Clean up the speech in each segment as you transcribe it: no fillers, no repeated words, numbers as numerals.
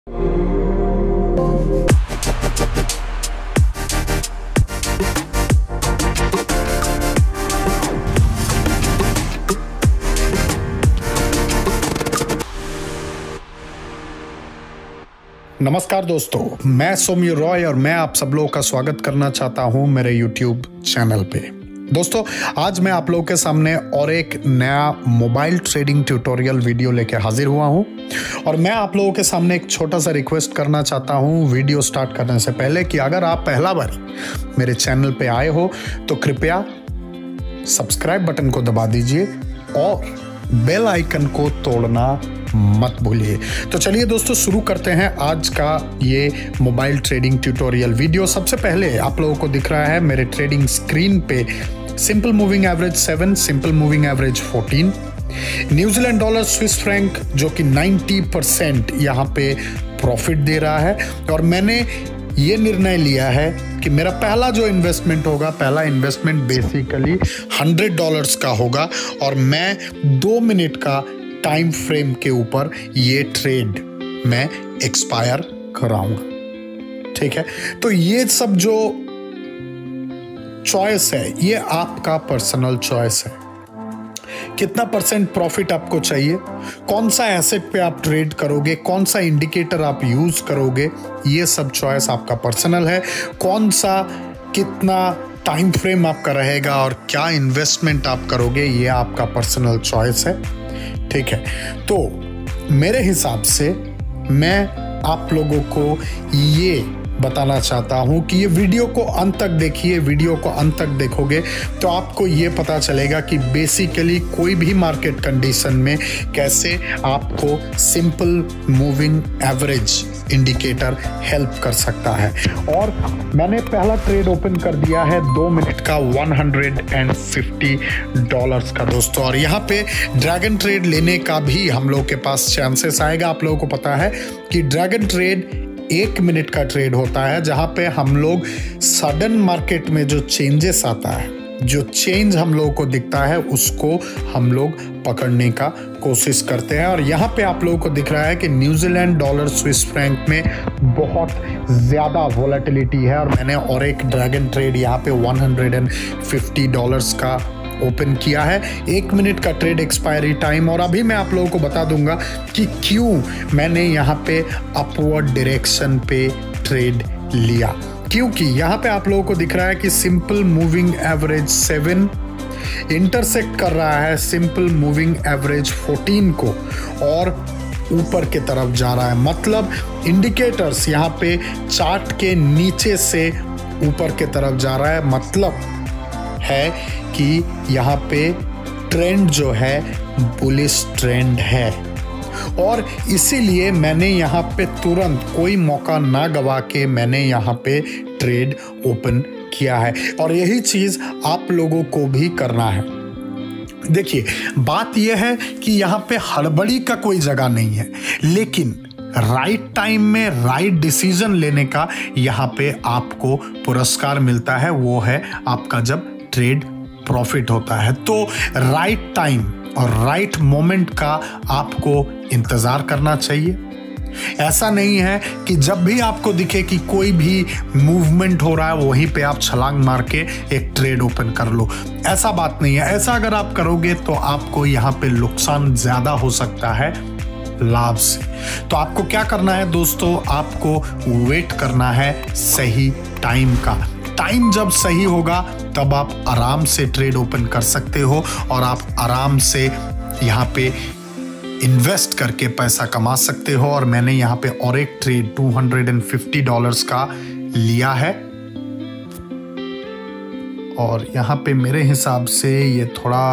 नमस्कार दोस्तों, मैं सौम्य रॉय और मैं आप सब लोगों का स्वागत करना चाहता हूं मेरे YouTube चैनल पे। दोस्तों, आज मैं आप लोगों के सामने और एक नया मोबाइल ट्रेडिंग ट्यूटोरियल वीडियो लेके हाजिर हुआ हूं और मैं आप लोगों के सामने एक छोटा सा रिक्वेस्ट करना चाहता हूं वीडियो स्टार्ट करने से पहले कि अगर आप पहला बार मेरे चैनल पे आए हो तो कृपया सब्सक्राइब बटन को दबा दीजिए और बेल आइकन को तोड़ना मत भूलिए। तो चलिए दोस्तों, शुरू करते हैं आज का ये मोबाइल ट्रेडिंग ट्यूटोरियल वीडियो। सबसे पहले आप लोगों को दिख रहा है मेरे ट्रेडिंग स्क्रीन पे simple moving average 7, simple moving average 14, New Zealand dollar, Swiss franc जो कि 90% यहाँ पे प्रॉफिट दे रहा है। और मैंने ये निर्णय लिया है कि मेरा पहला जो इन्वेस्टमेंट होगा, पहला इन्वेस्टमेंट बेसिकली $100 का होगा और मैं 2 मिनट का टाइम फ्रेम के ऊपर ये ट्रेड मैं एक्सपायर कराऊंगा। ठीक है, तो ये सब जो चॉइस है ये आपका पर्सनल चॉइस है। कितना % प्रॉफिट आपको चाहिए, कौन सा एसेट पे आप ट्रेड करोगे, कौन सा इंडिकेटर आप यूज करोगे, ये सब चॉइस आपका पर्सनल है। कौन सा कितना टाइम फ्रेम आपका रहेगा और क्या इन्वेस्टमेंट आप करोगे, ये आपका पर्सनल चॉइस है। ठीक है, तो मेरे हिसाब से मैं आप लोगों को ये बताना चाहता हूं कि ये वीडियो को अंत तक देखिए। वीडियो को अंत तक देखोगे तो आपको ये पता चलेगा कि बेसिकली कोई भी मार्केट कंडीशन में कैसे आपको simple moving average indicator help कर सकता है। और मैंने पहला ट्रेड ओपन कर दिया है 2 मिनट का $150 का दोस्तों। और यहाँ पे ड्रैगन ट्रेड लेने का भी हम लोग के पास चांसेस आएगा। आप लोगों को पता है कि ड्रैगन ट्रेड 1 मिनट का ट्रेड होता है, जहां पे हम लोग सडन मार्केट में जो चेंजेस आता है, जो चेंज हम लोगों को दिखता है, उसको हम लोग पकड़ने का कोशिश करते हैं। और यहाँ पे आप लोगों को दिख रहा है कि न्यूजीलैंड डॉलर, स्विस फ्रैंक में बहुत ज़्यादा वोलेटिलिटी है। और मैंने और एक ड्रैगन ट्रेड यहाँ पे $150 का ओपन किया है। 1 मिनट का ट्रेड एक्सपायरी टाइम। और अभी मैं आप लोगों को बता दूंगा कि क्यों मैंने यहाँ पे अपवर्ड डायरेक्शन पे ट्रेड लिया। क्योंकि यहाँ पे आप लोगों को दिख रहा है कि सिंपल मूविंग एवरेज 7 इंटरसेक्ट कर रहा है सिंपल मूविंग एवरेज 14 को और ऊपर की तरफ जा रहा है। मतलब इंडिकेटर्स यहाँ पे चार्ट के नीचे से ऊपर की तरफ जा रहा है। मतलब है कि यहाँ पे ट्रेंड जो है बुलिश ट्रेंड है। और इसीलिए मैंने यहाँ पे तुरंत कोई मौका ना गवा के मैंने यहाँ पे ट्रेड ओपन किया है। और यही चीज आप लोगों को भी करना है। देखिए, बात यह है कि यहाँ पे हड़बड़ी का कोई जगह नहीं है, लेकिन राइट टाइम में राइट डिसीजन लेने का यहाँ पे आपको पुरस्कार मिलता है। वो है आपका जब ट्रेड प्रॉफिट होता है। तो राइट टाइम और राइट मोमेंट का आपको इंतजार करना चाहिए। ऐसा नहीं है कि जब भी आपको दिखे कि कोई भी मूवमेंट हो रहा है वहीं पे आप छलांग मार के एक ट्रेड ओपन कर लो। ऐसा बात नहीं है। ऐसा अगर आप करोगे तो आपको यहाँ पे नुकसान ज्यादा हो सकता है लाभ से। तो आपको क्या करना है दोस्तों, आपको वेट करना है सही टाइम का। टाइम जब सही होगा तब आप आराम से ट्रेड ओपन कर सकते हो और आप आराम से यहाँ पे इन्वेस्ट करके पैसा कमा सकते हो। और मैंने यहाँ पे और एक ट्रेड $250 का लिया है और यहाँ पे मेरे हिसाब से ये थोड़ा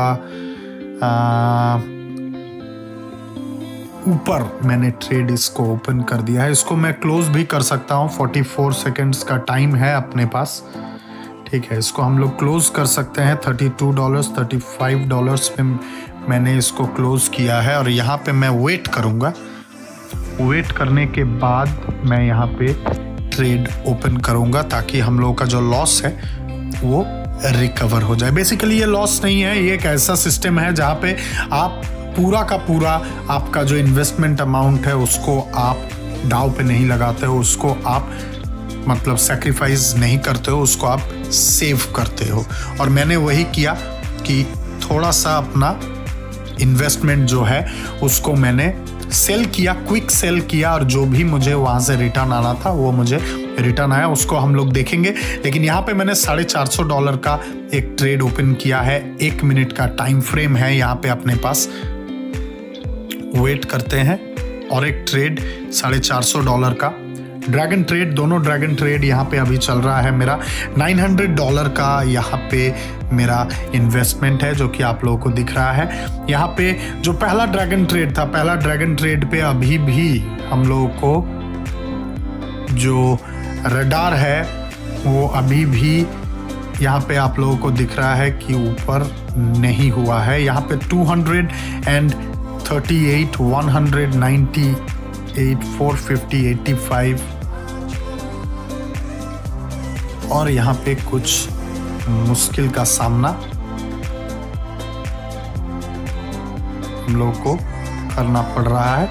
ऊपर मैंने ट्रेड इसको ओपन कर दिया है। इसको मैं क्लोज भी कर सकता हूँ, 44 सेकेंड्स का टाइम है अपने पास। ठीक है, इसको हम लोग क्लोज कर सकते हैं। $32, $35 पे मैंने इसको क्लोज किया है। और यहाँ पे मैं वेट करूँगा। वेट करने के बाद मैं यहाँ पे ट्रेड ओपन करूँगा ताकि हम लोगों का जो लॉस है वो रिकवर हो जाए। बेसिकली ये लॉस नहीं है, ये एक ऐसा सिस्टम है जहाँ पे आप पूरा का पूरा आपका जो इन्वेस्टमेंट अमाउंट है उसको आप दाव पे नहीं लगाते हो, उसको आप मतलब सेक्रीफाइस नहीं करते हो, उसको आप सेव करते हो। और मैंने वही किया कि थोड़ा सा अपना इन्वेस्टमेंट जो है उसको मैंने सेल किया, क्विक सेल किया, और जो भी मुझे वहाँ से रिटर्न आना था वो मुझे रिटर्न आया, उसको हम लोग देखेंगे। लेकिन यहाँ पे मैंने $450 का एक ट्रेड ओपन किया है, 1 मिनट का टाइम फ्रेम है यहाँ पे अपने पास। वेट करते हैं और एक ट्रेड $450 का ड्रैगन ट्रेड, दोनों ड्रैगन ट्रेड यहाँ पे अभी चल रहा है मेरा। $900 का यहाँ पे मेरा इन्वेस्टमेंट है जो कि आप लोगों को दिख रहा है। यहाँ पे जो पहला ड्रैगन ट्रेड था, पहला ड्रैगन ट्रेड पे अभी भी हम लोगों को जो रडार है वो अभी भी यहाँ पे आप लोगों को दिख रहा है कि ऊपर नहीं हुआ है। यहाँ पे 238, 198, 450, 85 और यहाँ पे कुछ मुश्किल का सामना हम लोगों को करना पड़ रहा है।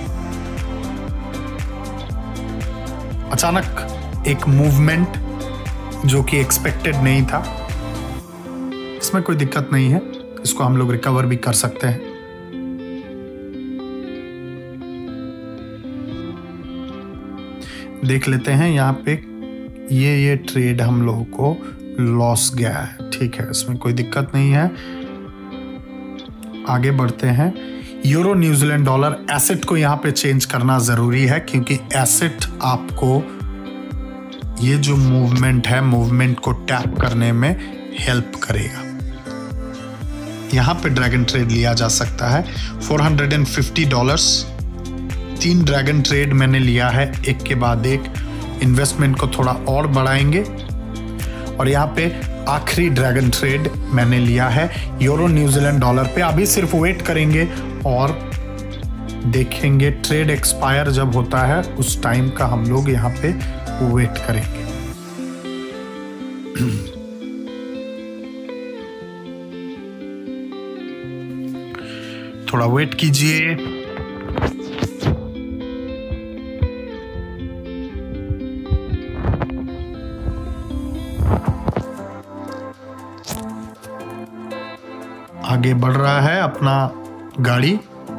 अचानक एक मूवमेंट जो कि एक्सपेक्टेड नहीं था, इसमें कोई दिक्कत नहीं है, इसको हम लोग रिकवर भी कर सकते हैं। देख लेते हैं यहाँ पे ये ट्रेड हम लोगों को लॉस गया है, ठीक है, इसमें कोई दिक्कत नहीं है। आगे बढ़ते हैं। यूरो न्यूजीलैंड डॉलर एसेट को यहाँ पे चेंज करना ज़रूरी है क्योंकि एसेट आपको ये जो मूवमेंट है, मूवमेंट को टैप करने में हेल्प करेगा। यहाँ पे ड्रैगन ट्रेड लिया जा सकता है $450। 3 ड्रैगन ट्रेड मैंने लिया है, एक के बाद एक। इन्वेस्टमेंट को थोड़ा और बढ़ाएंगे और यहाँ पे आखिरी ड्रैगन ट्रेड मैंने लिया है यूरो न्यूजीलैंड डॉलर पे। अभी सिर्फ वेट करेंगे और देखेंगे ट्रेड एक्सपायर जब होता है उस टाइम का हम लोग यहाँ पे वेट करेंगे। थोड़ा वेट कीजिए। आगे बढ़ रहा है अपना गाड़ी।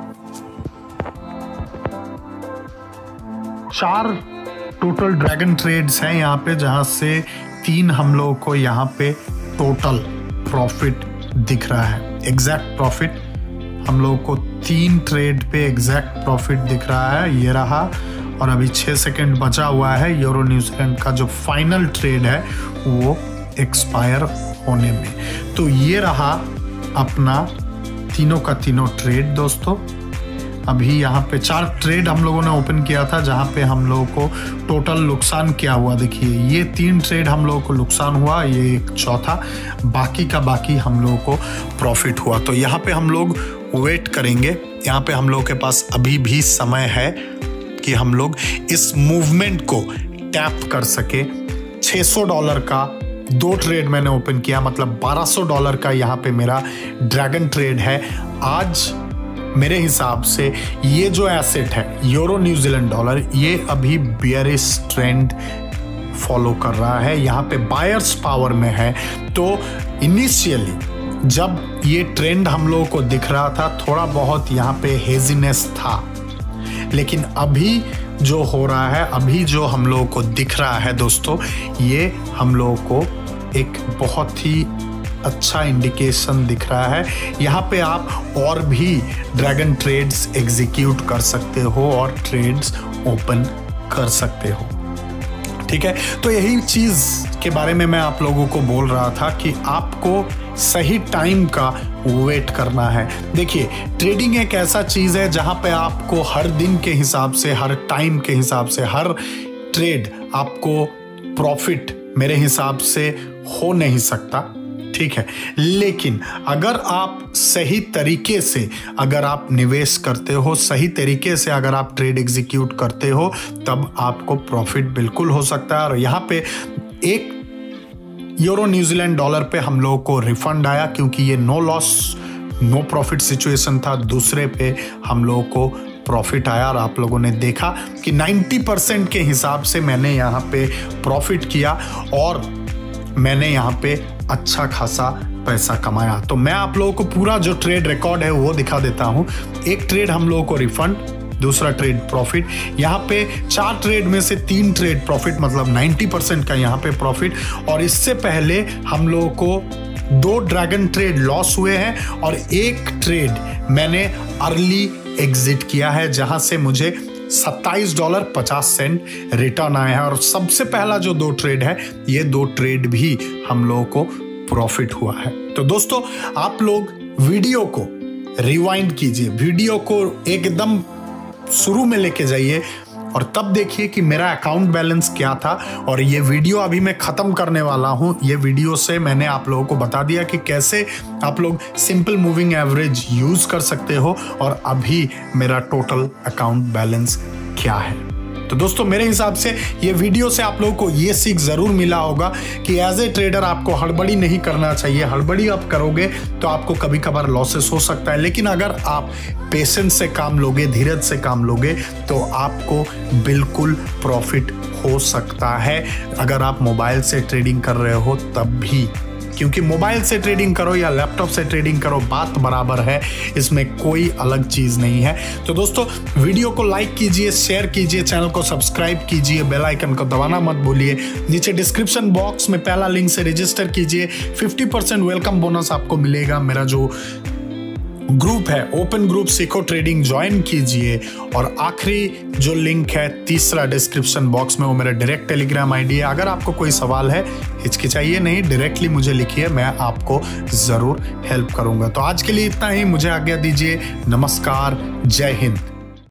4 टोटल ड्रैगन ट्रेड्स हैं यहाँ पे, जहां से 3 हम लोगों को यहाँ पे टोटल प्रॉफिट दिख रहा है। एग्जैक्ट प्रॉफिट हम लोगों को 3 ट्रेड पे एग्जैक्ट प्रॉफिट दिख रहा है, ये रहा। और अभी 6 सेकंड बचा हुआ है यूरो न्यूजीलैंड का जो फाइनल ट्रेड है वो एक्सपायर होने में। तो ये रहा अपना तीनों का तीनों ट्रेड दोस्तों। अभी यहाँ पे 4 ट्रेड हम लोगों ने ओपन किया था जहाँ पे हम लोगों को टोटल नुकसान क्या हुआ देखिए। ये 3 ट्रेड हम लोगों को नुकसान हुआ, ये एक चौथा, बाकी का बाकी हम लोगों को प्रॉफिट हुआ। तो यहाँ पे हम लोग वेट करेंगे। यहाँ पे हम लोगों के पास अभी भी समय है कि हम लोग इस मूवमेंट को टैप कर सके। $600 का 2 ट्रेड मैंने ओपन किया, मतलब $1200 का यहाँ पे मेरा ड्रैगन ट्रेड है। आज मेरे हिसाब से ये जो एसेट है यूरो न्यूजीलैंड डॉलर, ये अभी बेयरिश ट्रेंड फॉलो कर रहा है, यहाँ पे बायर्स पावर में है। तो इनिशियली जब ये ट्रेंड हम लोगों को दिख रहा था थोड़ा बहुत यहाँ पे हेजीनेस था, लेकिन अभी जो हो रहा है, अभी जो हम लोगों को दिख रहा है दोस्तों, ये हम लोगों को एक बहुत ही अच्छा इंडिकेशन दिख रहा है। यहाँ पे आप और भी ड्रैगन ट्रेड्स एग्जीक्यूट कर सकते हो और ट्रेड्स ओपन कर सकते हो, ठीक है। तो यही चीज़ के बारे में मैं आप लोगों को बोल रहा था कि आपको सही टाइम का वेट करना है। देखिए, ट्रेडिंग एक ऐसा चीज़ है जहाँ पे आपको हर दिन के हिसाब से, हर टाइम के हिसाब से, हर ट्रेड आपको प्रॉफिट मेरे हिसाब से हो नहीं सकता, ठीक है। लेकिन अगर आप सही तरीके से अगर आप निवेश करते हो, सही तरीके से अगर आप ट्रेड एग्जीक्यूट करते हो, तब आपको प्रॉफिट बिल्कुल हो सकता है। और यहाँ पे एक यूरो न्यूजीलैंड डॉलर पे हम लोगों को रिफंड आया क्योंकि ये no loss no profit situation था। दूसरे पे हम लोगों को प्रॉफिट आया और आप लोगों ने देखा कि 90% के हिसाब से मैंने यहाँ पे प्रॉफिट किया और मैंने यहाँ पे अच्छा खासा पैसा कमाया। तो मैं आप लोगों को पूरा जो ट्रेड रिकॉर्ड है वो दिखा देता हूँ। एक ट्रेड हम लोगों को रिफंड, दूसरा ट्रेड प्रॉफिट। यहाँ पे 4 ट्रेड में से 3 ट्रेड प्रॉफिट, मतलब 90% का यहाँ पे प्रॉफिट। और इससे पहले हम लोगों को 2 ड्रैगन ट्रेड लॉस हुए हैं और 1 ट्रेड मैंने अर्ली एग्जिट किया है, जहां से मुझे $27.50 रिटर्न आया है। और सबसे पहला जो 2 ट्रेड है, ये 2 ट्रेड भी हम लोगों को प्रॉफिट हुआ है। तो दोस्तों, आप लोग वीडियो को रिवाइंड कीजिए, वीडियो को एकदम शुरू में लेके जाइए और तब देखिए कि मेरा अकाउंट बैलेंस क्या था। और ये वीडियो अभी मैं ख़त्म करने वाला हूँ। ये वीडियो से मैंने आप लोगों को बता दिया कि कैसे आप लोग सिंपल मूविंग एवरेज यूज़ कर सकते हो और अभी मेरा टोटल अकाउंट बैलेंस क्या है। तो दोस्तों, मेरे हिसाब से ये वीडियो से आप लोगों को ये सीख ज़रूर मिला होगा कि एज ए ट्रेडर आपको हड़बड़ी नहीं करना चाहिए। हड़बड़ी आप करोगे तो आपको कभी कभार लॉसेस हो सकता है, लेकिन अगर आप पेशेंस से काम लोगे, धीरज से काम लोगे, तो आपको बिल्कुल प्रॉफिट हो सकता है। अगर आप मोबाइल से ट्रेडिंग कर रहे हो तब भी, क्योंकि मोबाइल से ट्रेडिंग करो या लैपटॉप से ट्रेडिंग करो, बात बराबर है, इसमें कोई अलग चीज़ नहीं है। तो दोस्तों, वीडियो को लाइक कीजिए, शेयर कीजिए, चैनल को सब्सक्राइब कीजिए, बेल आइकन को दबाना मत भूलिए। नीचे डिस्क्रिप्शन बॉक्स में पहला लिंक से रजिस्टर कीजिए, 50% वेलकम बोनस आपको मिलेगा। मेरा जो ग्रुप है, ओपन ग्रुप सीखो ट्रेडिंग, ज्वाइन कीजिए। और आखिरी जो लिंक है, तीसरा डिस्क्रिप्शन बॉक्स में, वो मेरा डायरेक्ट टेलीग्राम आईडी है। अगर आपको कोई सवाल है, हिचकिचाइए नहीं, डायरेक्टली मुझे लिखिए, मैं आपको ज़रूर हेल्प करूंगा। तो आज के लिए इतना ही, मुझे आज्ञा दीजिए। नमस्कार, जय हिंद।